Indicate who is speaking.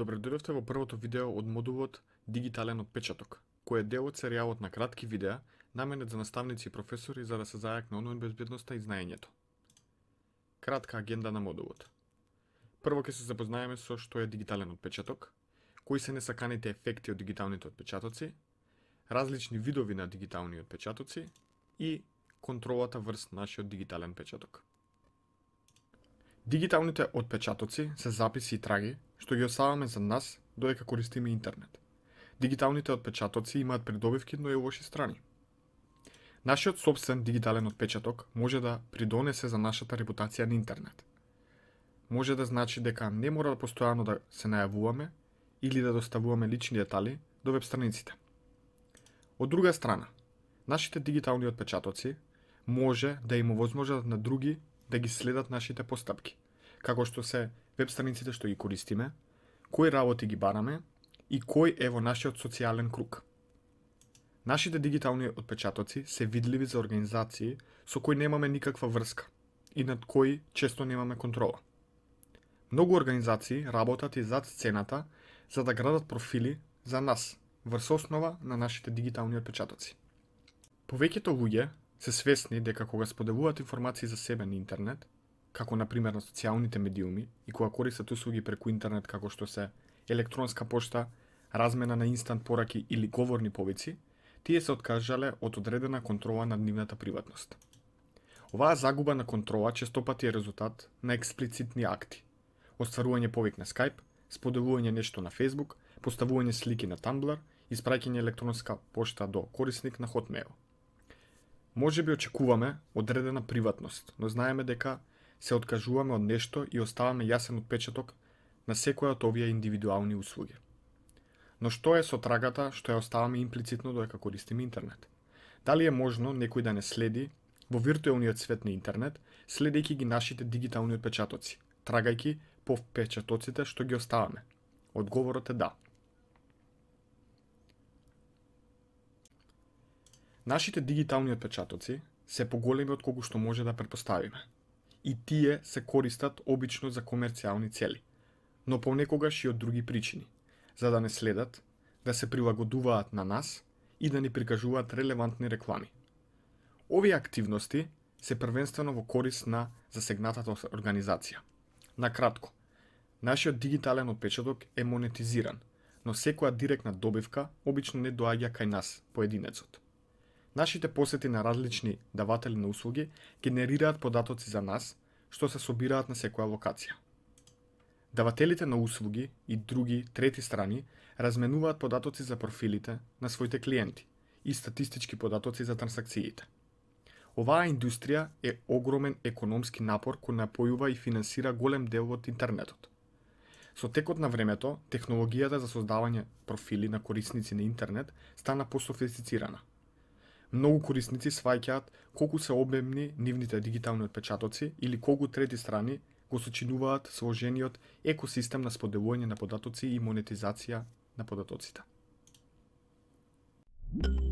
Speaker 1: Добре дојдовте во првото видео од модулот Дигитален отпечаток, кој е дел од серијалот на кратки видеа наменет за наставници и професори за да се зајакне онлайн безбедноста и знаењето. Кратка агенда на модулот. Прво ќе се запознаеме со што е дигитален отпечаток, кои се несаканите ефекти од дигиталните отпечатоци, различни видови на дигитални отпечатоци и контролата врз нашиот дигитален печаток. Дигиталните отпечатоци се записи и траги што ги оставаме за нас додека користиме интернет. Дигиталните отпечатоци имаат придобивки, но и лоши страни. Нашиот сопствен дигитален отпечаток може да придонесе за нашата репутација на интернет. Може да значи дека не мора да постојано да се најавуваме или да доставуваме лични детали до веб страниците. Од друга страна, нашите дигитални отпечатоци може да им овозможат на други да ги следат нашите постапки, како што се веб страниците што ги користиме, кои работи ги бараме и кој е во нашиот социјален круг. Нашите дигитални отпечатоци се видливи за организации со кои немаме никаква врска и над кои често немаме контрола. Многу организации работат и зад сцената за да градат профили за нас врз основа на нашите дигитални отпечатоци. Повеќето луѓе се свесни дека кога споделуваат информации за себе на интернет, како на пример на социјалните медиуми и кога користат услуги преку интернет како што се електронска пошта, размена на инстант пораки или говорни повици, тие се откажале од одредена контрола над нивната приватност. Оваа загуба на контрола честопати е резултат на експлицитни акти: остварување повик на Skype, споделување нешто на Facebook, поставување слики на Tumblr, испраќање електронска пошта до корисник на Hotmail. Може би очекуваме одредена приватност, но знаеме дека се откажуваме од нешто и оставаме јасен отпечаток на секоја од овие индивидуални услуги. Но што е со трагата што ја оставаме имплицитно додека користиме интернет? Дали е можно некој да не следи во виртуелниот свет на интернет, следејќи ги нашите дигитални отпечатоци, трагајќи по впечатоците што ги оставаме? Одговорот е да. Нашите дигитални отпечатоци се поголеми од колку што може да претпоставиме. И тие се користат обично за комерцијални цели, но понекогаш и од други причини, за да не следат, да се прилагодуваат на нас и да ни прикажуваат релевантни реклами. Овие активности се првенствено во корист на засегнатата организација. Накратко, нашиот дигитален отпечаток е монетизиран, но секоја директна добивка обично не доаѓа кај нас, поединецот. Нашите посети на различни даватели на услуги генерираат податоци за нас, што се собираат на секоја локација. Давателите на услуги и други трети страни разменуваат податоци за профилите на своите клиенти и статистички податоци за трансакциите. Оваа индустрија е огромен економски напор кој напојува и финансира голем дел од интернетот. Со текот на времето, технологијата за создавање профили на корисници на интернет стана пософистицирана. Многу корисници сваќаат колку се обемни нивните дигитални отпечатоци или колку трети страни го сочинуваат сложениот екосистем на споделување на податоци и монетизација на податоците.